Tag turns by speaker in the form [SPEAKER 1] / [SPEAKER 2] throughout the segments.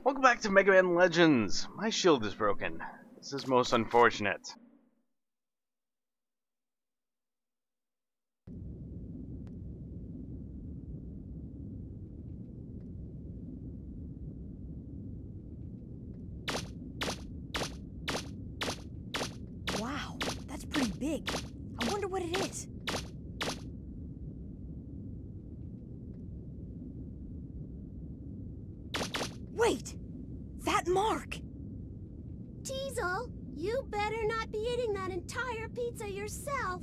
[SPEAKER 1] Welcome back to MegaMan Legends. My shield is broken. This is most unfortunate.
[SPEAKER 2] Wow, that's pretty big. I wonder what it is. Wait! That mark!
[SPEAKER 3] Teasel, you better not be eating that entire pizza yourself.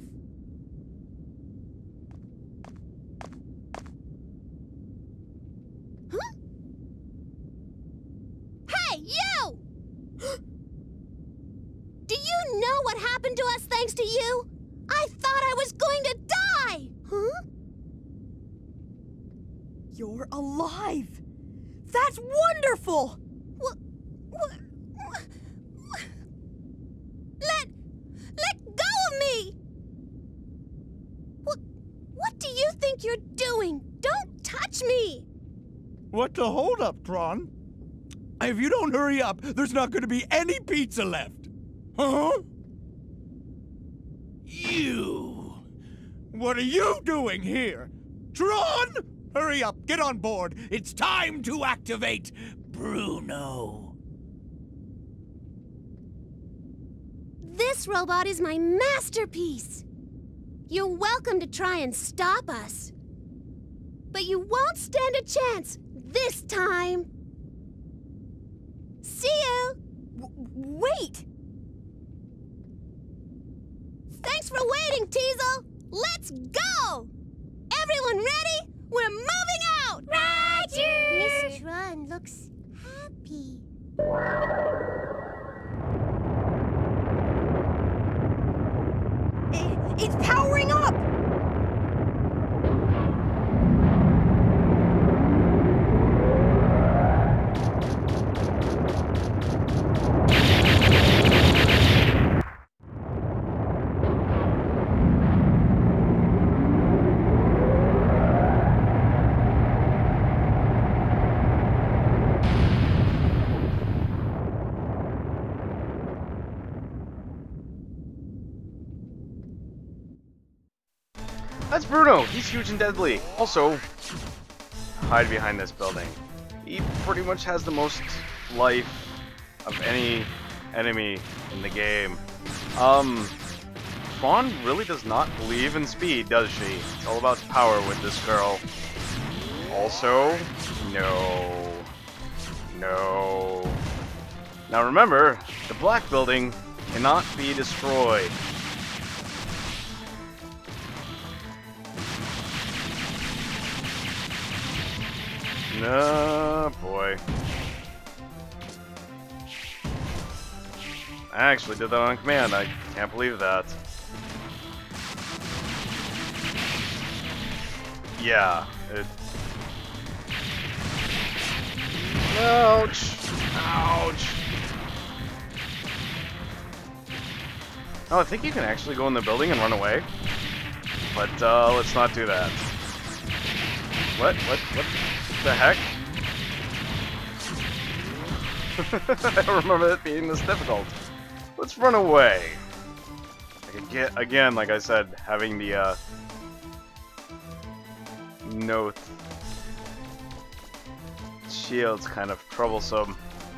[SPEAKER 3] Huh? Hey, you! Do you know what happened to us thanks to you? I thought I was going to die! Huh?
[SPEAKER 2] You're alive! That's wonderful!
[SPEAKER 3] Let go of me! What do you think you're doing? Don't touch me!
[SPEAKER 4] What the hold up, Tron? If you don't hurry up, there's not going to be any pizza left. Huh? You! What are you doing here? Tron! Hurry up, get on board. It's time to activate Bruno.
[SPEAKER 3] This robot is my masterpiece. You're welcome to try and stop us. But you won't stand a chance this time. See you!
[SPEAKER 2] Wait!
[SPEAKER 3] Thanks for waiting, Teasel! Let's go! Everyone ready? We're moving out! Roger! Miss Tron looks happy.
[SPEAKER 2] It's powering up!
[SPEAKER 1] That's Bruno. He's huge and deadly. Also, hide behind this building. He pretty much has the most life of any enemy in the game. Fawn really does not believe in speed, does she? It's all about power with this girl. Also, no. No. Now remember, the black building cannot be destroyed. No, boy. I actually did that on command. I can't believe that. Yeah, it... Ouch! Ouch! Oh, I think you can actually go in the building and run away. But, let's not do that. What the heck? I don't remember it being this difficult. Let's run away. Again, like I said, having the note shield's kind of troublesome.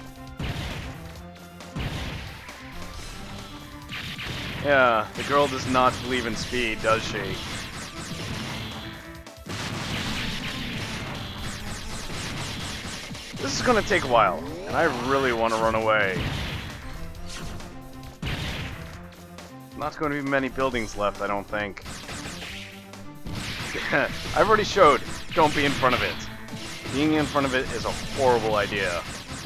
[SPEAKER 1] Yeah, the girl does not believe in speed, does she? This is gonna take a while, and I really want to run away. Not going to be many buildings left, I don't think. I've already showed, don't be in front of it. Being in front of it is a horrible idea.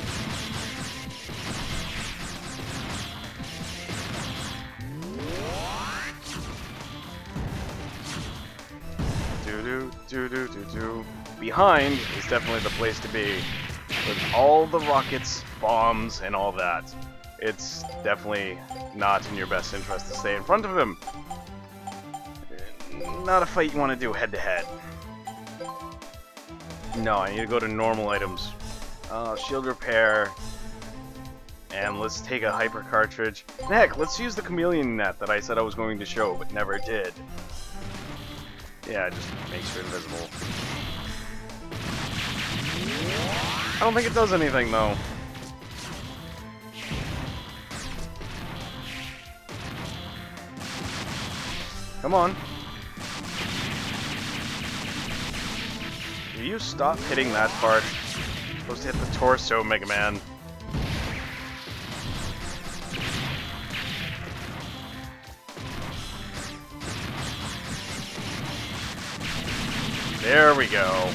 [SPEAKER 1] Do. Behind is definitely the place to be. With all the rockets, bombs, and all that. It's definitely not in your best interest to stay in front of him. Not a fight you want to do head to head. No, I need to go to normal items. shield repair, and let's take a hyper cartridge. And heck, let's use the chameleon net that I said I was going to show, but never did. Yeah, it just makes her invisible. I don't think it does anything, though. Come on. Will you stop hitting that part? You're supposed to hit the torso, Mega Man. There we go.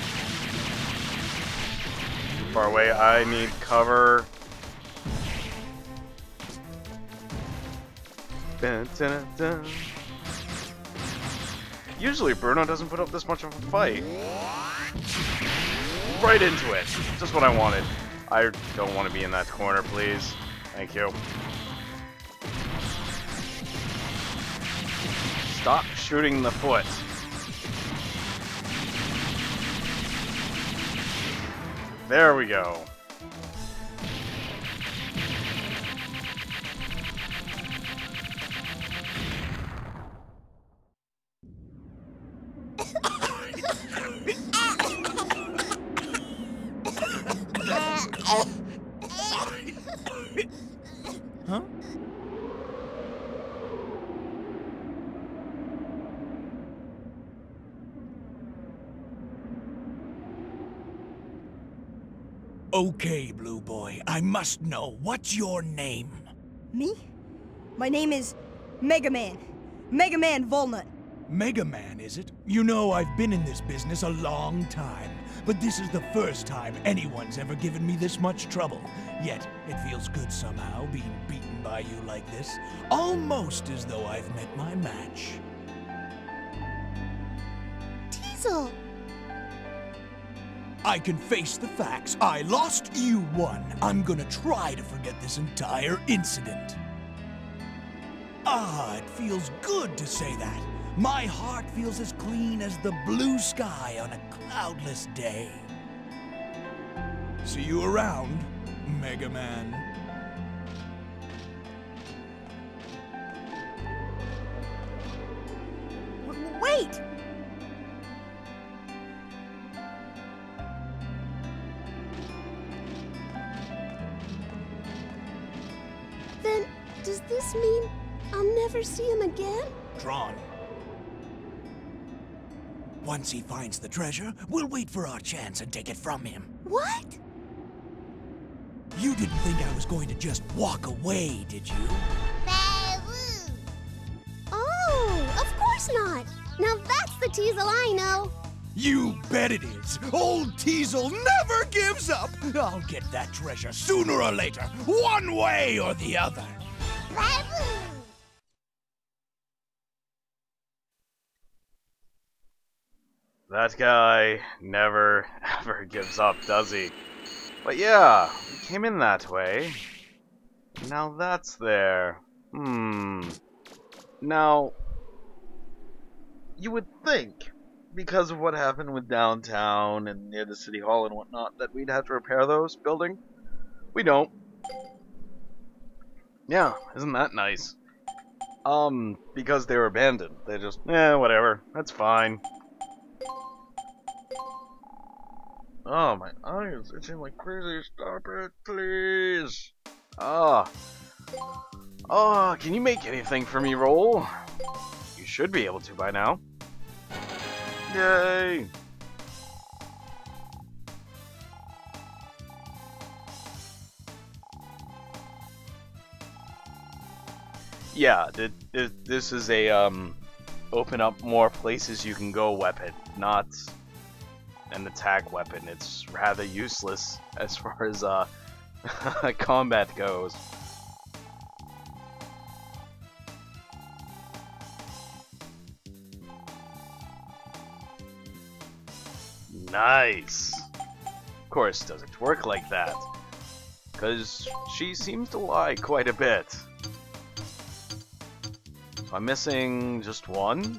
[SPEAKER 1] Too far away. I need cover. Dun, dun, dun. Usually Bruno doesn't put up this much of a fight. Right into it. Just what I wanted. I don't want to be in that corner, please. Thank you. Stop shooting the foot. There we go.
[SPEAKER 4] Huh? Okay, Blue Boy, I must know, what's your name?
[SPEAKER 2] Me? My name is MegaMan. MegaMan Volnut.
[SPEAKER 4] MegaMan, is it? You know, I've been in this business a long time, but this is the first time anyone's ever given me this much trouble. Yet, it feels good somehow, being beaten by you like this. Almost as though I've met my match.
[SPEAKER 3] Teasel!
[SPEAKER 4] I can face the facts. I lost, you won. I'm gonna try to forget this entire incident. Ah, it feels good to say that. My heart feels as clean as the blue sky on a cloudless day. See you around, Mega Man.
[SPEAKER 2] Wait!
[SPEAKER 3] Then, does this mean I'll never see him again?
[SPEAKER 4] Tron. Once he finds the treasure, we'll wait for our chance and take it from him.
[SPEAKER 3] What?
[SPEAKER 4] You didn't think I was going to just walk away, did you?
[SPEAKER 3] Oh, of course not! Now that's the Teasel I know!
[SPEAKER 4] You bet it is! Old Teasel never gives up! I'll get that treasure sooner or later, one way or the other!
[SPEAKER 1] That guy never, ever gives up, does he? But yeah, we came in that way. Now that's there. Now, you would think, because of what happened with downtown and near the city hall and whatnot, that we'd have to repair those buildings. We don't. Yeah, isn't that nice? Because they were abandoned. They just, whatever, that's fine. Oh, my eye is itching like crazy. Stop it, please. Can you make anything for me, Roll? You should be able to by now. Yay! Yeah, this is a, open up more places you can go weapon, not an attack weapon. It's rather useless as far as combat goes. Nice. Of course, doesn't work like that, because she seems to lie quite a bit. So I'm missing just one?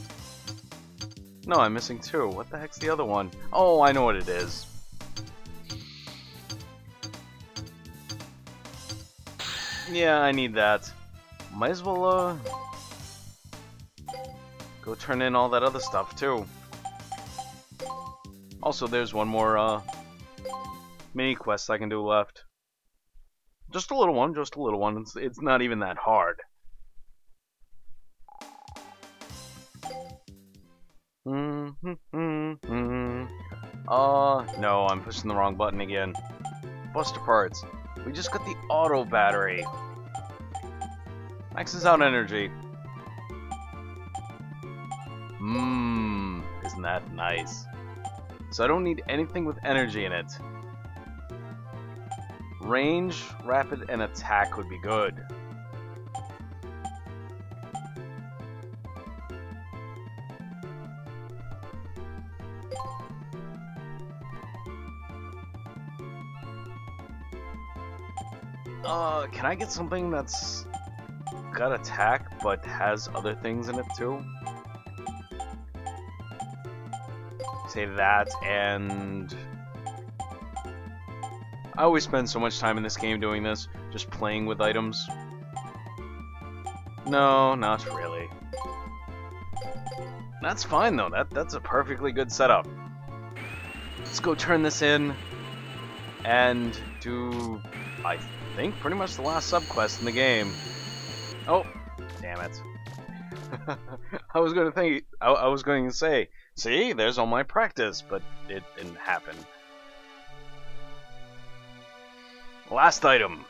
[SPEAKER 1] No, I'm missing two. What the heck's the other one? Oh, I know what it is. Yeah, I need that. Might as well, go turn in all that other stuff, too. Also, there's one more, mini quest I can do left. Just a little one, just a little one. It's not even that hard. No, I'm pushing the wrong button again. Buster parts. We just got the auto battery. Maxes out energy. Isn't that nice? So I don't need anything with energy in it. Range, rapid, and attack would be good. Can I get something that's got attack but has other things in it too? Say that, and I always spend so much time in this game doing this, just playing with items. No, not really. That's fine though, that's a perfectly good setup. Let's go turn this in and do, I think, pretty much the last subquest in the game. Oh, damn it. I was going to say, see, there's all my practice, but it didn't happen. Last item.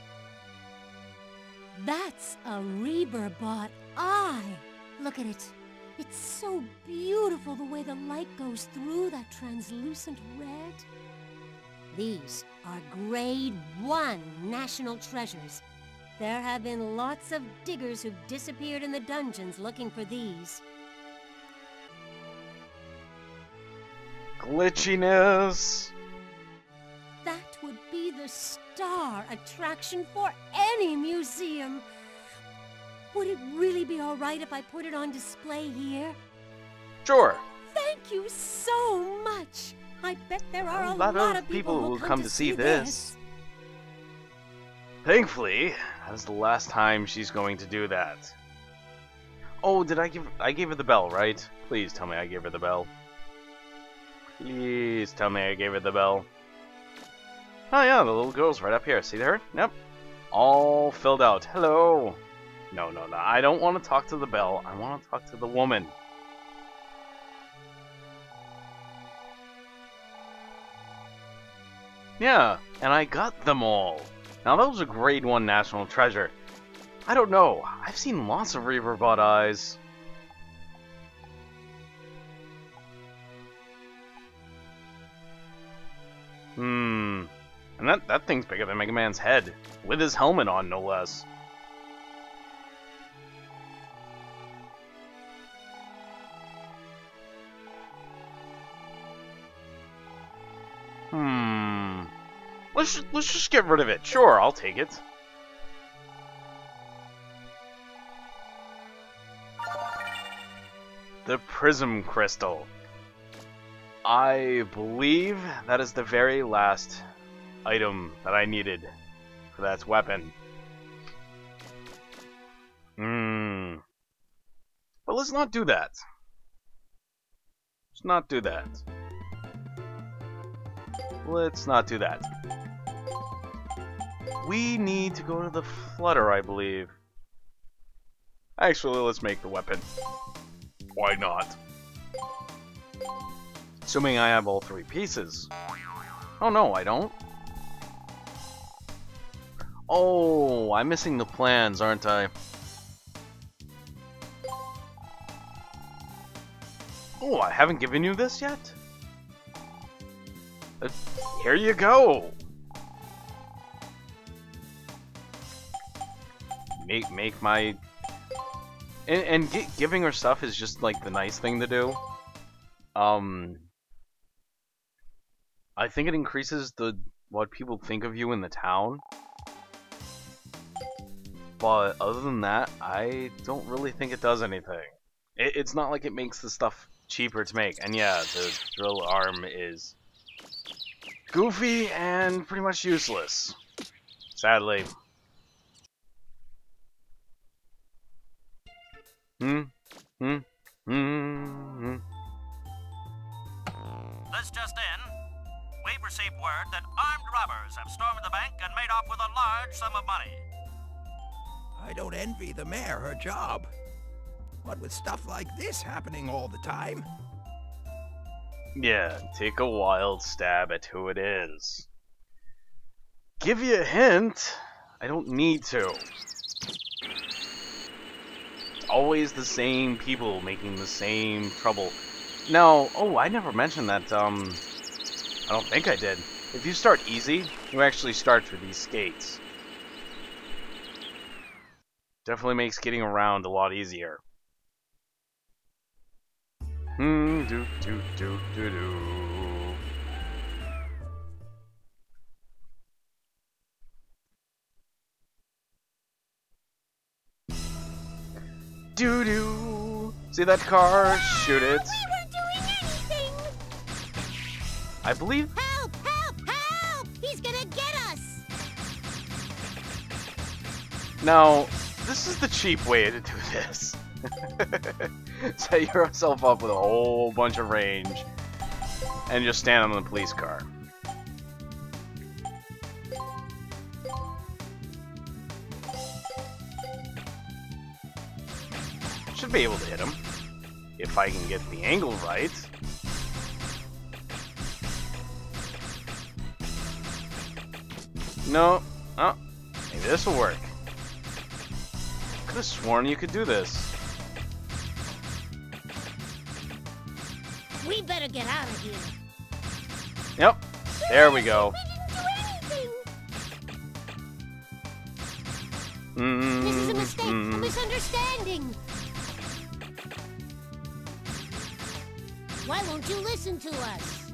[SPEAKER 5] That's a Reaper-bought eye. Look at it. It's so beautiful the way the light goes through that translucent red. These are Grade 1 national treasures. There have been lots of diggers who've disappeared in the dungeons looking for these.
[SPEAKER 1] Glitchiness.
[SPEAKER 5] That would be the star attraction for any museum. Would it really be all right if I put it on display here?
[SPEAKER 1] Sure.
[SPEAKER 5] Thank you so much. I bet there are a
[SPEAKER 1] lot
[SPEAKER 5] lot
[SPEAKER 1] of
[SPEAKER 5] of people who will
[SPEAKER 1] come to see this. Thankfully, that's the last time she's going to do that. Oh, I gave her the bell, right? Please tell me I gave her the bell. Please tell me I gave her the bell. Oh yeah, the little girl's right up here. See her? Yep. All filled out. Hello. No. I don't want to talk to the bell. I want to talk to the woman. Yeah, and I got them all. Now that was a Grade 1 national treasure. I don't know. I've seen lots of Reaper-bought eyes. And that thing's bigger than MegaMan's head. With his helmet on, no less. Let's just get rid of it. Sure, I'll take it. The Prism Crystal. I believe that is the very last item that I needed for that weapon. But let's not do that. Let's not do that. Let's not do that. We need to go to the Flutter, I believe. Actually, let's make the weapon. Why not? Assuming I have all 3 pieces. Oh no, I don't. Oh, I'm missing the plans, aren't I? Oh, I haven't given you this yet? Here you go! Make my... And giving her stuff is just, like, the nice thing to do. I think it increases what people think of you in the town. But other than that, I don't really think it does anything. It's not like it makes the stuff cheaper to make. And yeah, the drill arm is goofy and pretty much useless. Sadly.
[SPEAKER 6] This just in. We've received word that armed robbers have stormed the bank and made off with a large sum of money.
[SPEAKER 7] I don't envy the mayor her job. What with stuff like this happening all the time?
[SPEAKER 1] Yeah, take a wild stab at who it is. Give you a hint? I don't need to. It's always the same people making the same trouble. Now, oh, I never mentioned that, I don't think I did. If you start easy, you actually start through these skates. Definitely makes getting around a lot easier. Do do do do do. Doo doo. See that car? Shoot it.
[SPEAKER 3] We weren't doing anything!
[SPEAKER 1] I believe.
[SPEAKER 3] Help! Help! Help! He's gonna get us!
[SPEAKER 1] Now, this is the cheap way to do this. Set yourself up with a whole bunch of range and just stand on the police car. Should be able to hit him if I can get the angle right. No. Oh, maybe this will work. Could have sworn you could do this.
[SPEAKER 3] We better get out of here.
[SPEAKER 1] Yep. There we go.
[SPEAKER 3] We didn't do anything! This is a mistake, a misunderstanding. Why won't you listen to us?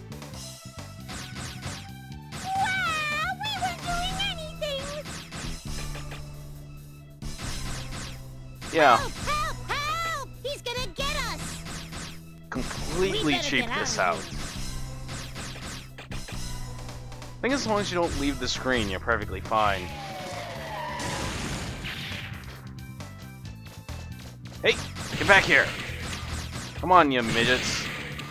[SPEAKER 3] Wow, we weren't doing anything!
[SPEAKER 1] Yeah.
[SPEAKER 3] Help, help, help! He's gonna get us!
[SPEAKER 1] Completely cheap this out. I think as long as you don't leave the screen, you're perfectly fine. Hey, get back here! Come on, you midgets.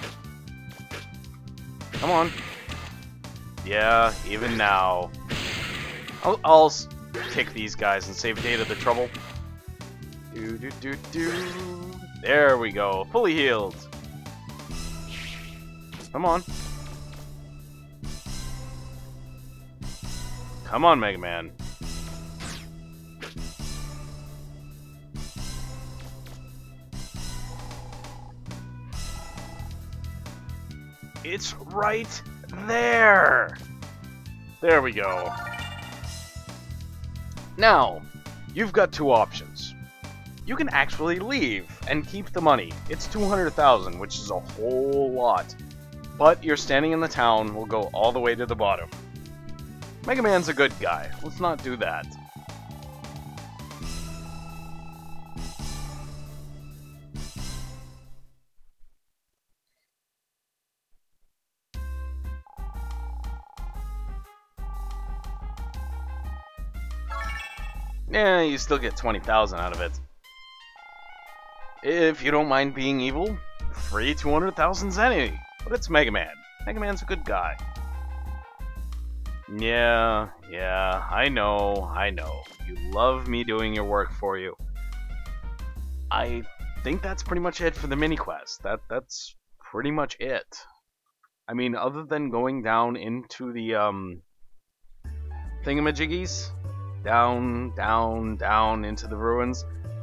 [SPEAKER 1] Come on. Yeah, even now. I'll kick these guys and save Data the trouble. Do do do do. There we go, fully healed. Come on. Come on, MegaMan. It's right there! There we go. Now, you've got two options. You can actually leave and keep the money. It's 200,000, which is a whole lot. But you're standing in the town, will go all the way to the bottom. MegaMan's a good guy. Let's not do that. Yeah, you still get 20,000 out of it. If you don't mind being evil, free 200,000 zenny. But it's MegaMan. MegaMan's a good guy. Yeah, I know. You love me doing your work for you. I think that's pretty much it for the mini quest. That's pretty much it. I mean, other than going down into the thingamajiggies, down into the ruins,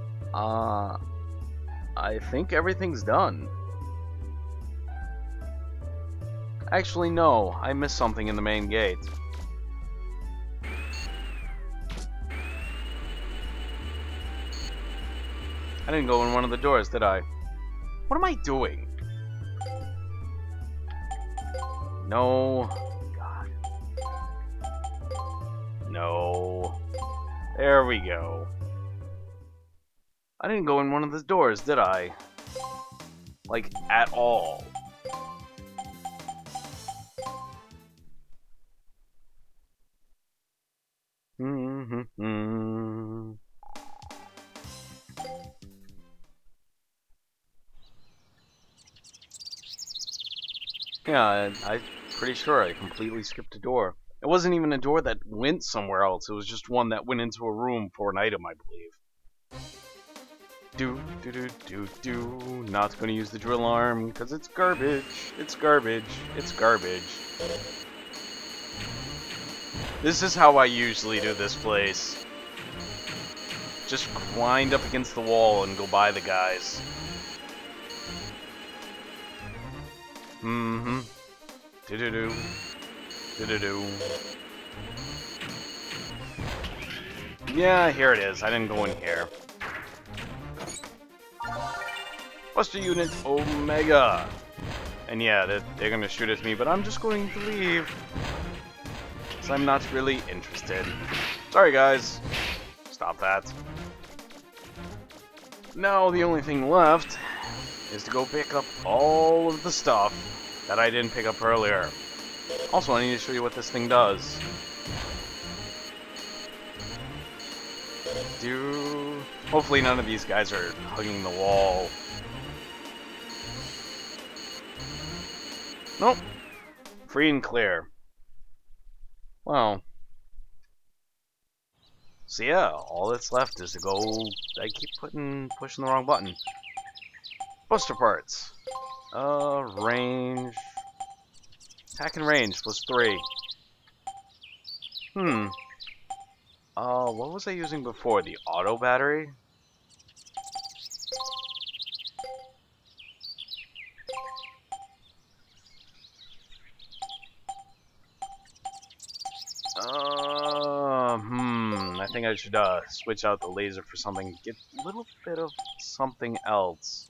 [SPEAKER 1] I think everything's done. Actually, no, I missed something in the main gate. I didn't go in one of the doors, did I? What am I doing? No. God. No. There we go. I didn't go in one of the doors, did I? Like, at all. Yeah, I'm pretty sure I completely skipped a door. It wasn't even a door that went somewhere else. It was just one that went into a room for an item, I believe. Do. Not going to use the drill arm because it's garbage. It's garbage. It's garbage. This is how I usually do this place. Just grind up against the wall and go by the guys. Mm-hmm. Do-do-do. Do-do-do. Yeah, here it is. I didn't go in here. Buster Unit Omega. And yeah, they're gonna shoot at me, but I'm just going to leave. Because I'm not really interested. Sorry, guys. Stop that. Now the only thing left is to go pick up all of the stuff that I didn't pick up earlier. Also, I need to show you what this thing does. Hopefully none of these guys are hugging the wall. Nope. Free and clear. Well. So yeah, all that's left is to go... I keep pushing the wrong button. Buster parts. Range. Attack and range plus 3. What was I using before? The auto battery? I think I should, switch out the laser for something. Get a little bit of something else.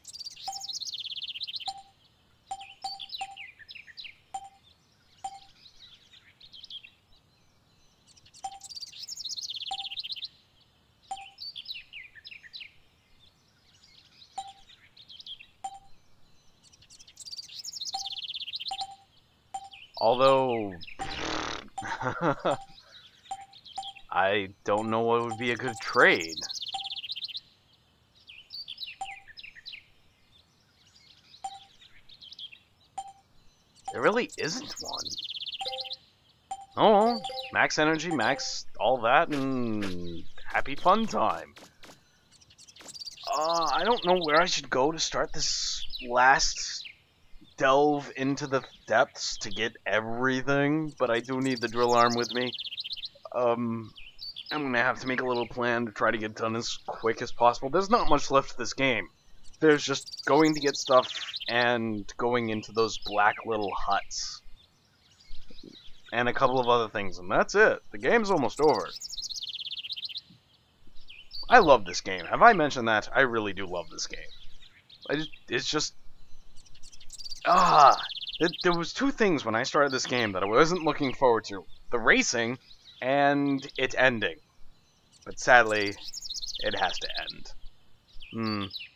[SPEAKER 1] Although, I don't know what would be a good trade. There really isn't one. Oh, max energy, max all that, and happy fun time. I don't know where I should go to start this last delve into the depths to get everything, but I do need the drill arm with me. I'm gonna have to make a little plan to try to get done as quick as possible. There's not much left of this game. There's just going to get stuff and going into those black little huts. And a couple of other things, and that's it. The game's almost over. I love this game. Have I mentioned that? I really do love this game. It's just... there was two things when I started this game that I wasn't looking forward to. The racing, and it ending. But sadly, it has to end.